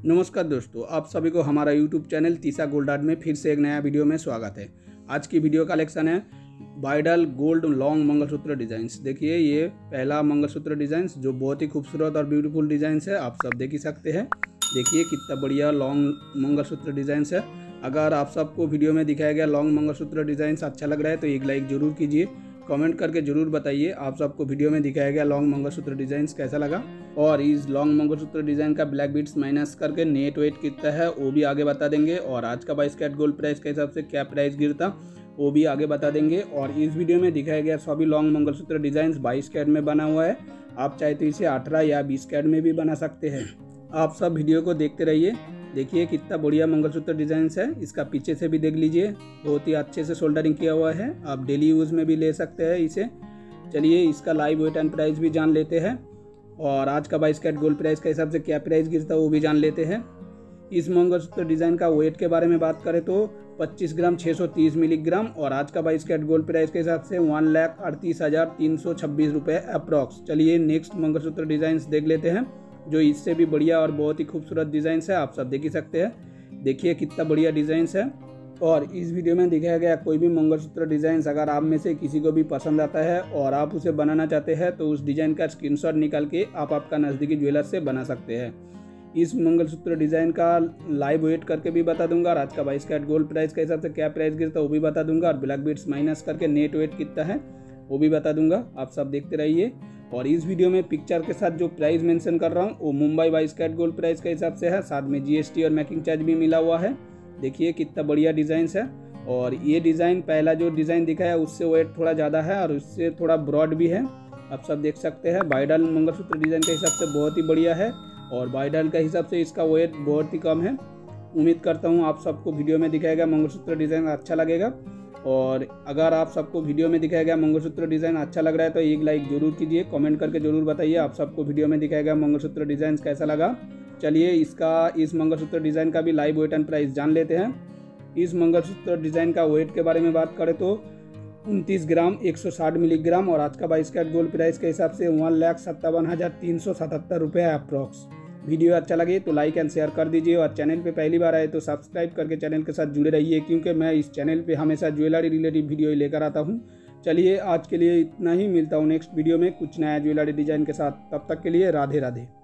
नमस्कार दोस्तों, आप सभी को हमारा YouTube चैनल तीसा गोल्ड आर्ट में फिर से एक नया वीडियो में स्वागत है। आज की वीडियो कलेक्शन है bridal gold long mangalsutra designs. देखिए ये पहला मंगलसूत्र डिजाइंस जो बहुत ही खूबसूरत और ब्यूटीफुल डिजाइंस है, आप सब देख ही सकते हैं। देखिए कितना बढ़िया लॉन्ग मंगलसूत्र डिजाइंस है। अगर आप सबको वीडियो में दिखाया गया लॉन्ग मंगलसूत्र डिजाइंस अच्छा लग रहा है तो एक लाइक जरूर कीजिए, कमेंट करके जरूर बताइए आप सबको वीडियो में दिखाया गया लॉन्ग मंगलसूत्र डिजाइंस कैसा लगा। और इस लॉन्ग मंगलसूत्र डिजाइन का ब्लैक बीट्स माइनस करके नेट वेट कितना है वो भी आगे बता देंगे, और आज का 22 कैरेट गोल्ड प्राइस के हिसाब से क्या प्राइस गिरता वो भी आगे बता देंगे। और इस वीडियो में दिखाया गया सभी लॉन्ग मंगलसूत्र डिजाइन 22 कैरेट में बना हुआ है। आप चाहे तो इसे 18 या 20 कैरेट में भी बना सकते हैं। आप सब वीडियो को देखते रहिए। देखिए कितना बढ़िया मंगलसूत्र डिजाइंस है। इसका पीछे से भी देख लीजिए, बहुत ही अच्छे से सोल्डरिंग किया हुआ है। आप डेली यूज़ में भी ले सकते हैं इसे। चलिए इसका लाइव वेट एंड प्राइस भी जान लेते हैं, और आज का 22 कैरेट गोल्ड प्राइस के हिसाब से क्या प्राइस गिरता है वो भी जान लेते हैं। इस मंगलसूत्र डिज़ाइन का वेट के बारे में बात करें तो 25 ग्राम 630 मिलीग्राम, और आज का 22 कैरेट गोल्ड प्राइस के हिसाब से 1,38,326 रुपये अप्रॉक्स। चलिए नेक्स्ट मंगलसूत्र डिज़ाइंस देख लेते हैं जो इससे भी बढ़िया और बहुत ही खूबसूरत डिज़ाइंस है। आप सब देख ही सकते हैं। देखिए कितना बढ़िया डिज़ाइंस है। और इस वीडियो में दिखाया गया कोई भी मंगलसूत्र डिज़ाइंस अगर आप में से किसी को भी पसंद आता है और आप उसे बनाना चाहते हैं तो उस डिज़ाइन का स्क्रीनशॉट निकाल के आप आपका नज़दीकी ज्वेलर से बना सकते हैं। इस मंगलसूत्र डिज़ाइन का लाइव वेट करके भी बता दूंगा, और आज का 22 कैरेट गोल्ड प्राइस के हिसाब से क्या प्राइस गिरता है वो भी बता दूंगा, और ब्लैक बीट्स माइनस करके नेट वेट कितना है वो भी बता दूंगा। आप सब देखते रहिए। और इस वीडियो में पिक्चर के साथ जो प्राइस मेंशन कर रहा हूँ वो मुंबई 22 कैरेट गोल्ड प्राइस के हिसाब से है, साथ में GST और मेकिंग चार्ज भी मिला हुआ है। देखिए कितना बढ़िया डिज़ाइंस है। और ये डिज़ाइन पहला जो डिज़ाइन दिखाया उससे वेट थोड़ा ज़्यादा है और उससे थोड़ा ब्रॉड भी है। आप सब देख सकते हैं। ब्राइडल मंगलसूत्र डिज़ाइन के हिसाब से बहुत ही बढ़िया है, और ब्राइडल के हिसाब से इसका वेट बहुत ही कम है। उम्मीद करता हूँ आप सबको वीडियो में दिखाया गया मंगलसूत्र डिज़ाइन अच्छा लगेगा। और अगर आप सबको वीडियो में दिखाया गया मंगलसूत्र डिज़ाइन अच्छा लग रहा है तो एक लाइक जरूर कीजिए, कमेंट करके जरूर बताइए आप सबको वीडियो में दिखाया गया मंगलसूत्र डिज़ाइन कैसा लगा। चलिए इस मंगलसूत्र डिज़ाइन का भी लाइव वेट एंड प्राइस जान लेते हैं। इस मंगलसूत्र डिज़ाइन का वेट के बारे में बात करें तो 29 ग्राम 160 मिलीग्राम, और आज का 22 कैरेट गोल्ड प्राइस के हिसाब से 1,57,377 रुपये अप्रॉक्स। वीडियो अच्छा लगे तो लाइक एंड शेयर कर दीजिए, और चैनल पे पहली बार आए तो सब्सक्राइब करके चैनल के साथ जुड़े रहिए, क्योंकि मैं इस चैनल पे हमेशा ज्वेलरी रिलेटेड वीडियो लेकर आता हूँ। चलिए आज के लिए इतना ही, मिलता हूँ नेक्स्ट वीडियो में कुछ नया ज्वेलरी डिज़ाइन के साथ। तब तक के लिए राधे राधे।